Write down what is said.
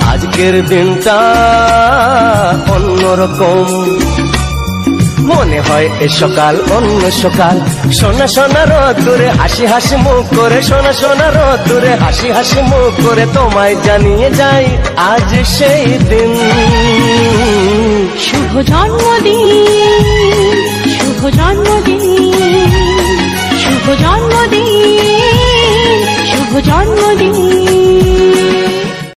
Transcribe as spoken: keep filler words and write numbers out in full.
আজকের দিনটা অন্যরকম, মনে হয় এ সকাল অন্য সকাল। সোনা সোনা রোদ্দুরে হাসি হাসি মুখ করে, সোনা সোনা রোদ্দুরে হাসি হাসি মুখ করে তোমায় জানিয়ে যাই আজ সেই দিন। শুভ জন্মদিন, শুভ জন্মদিন, শুভ জন্মদিন।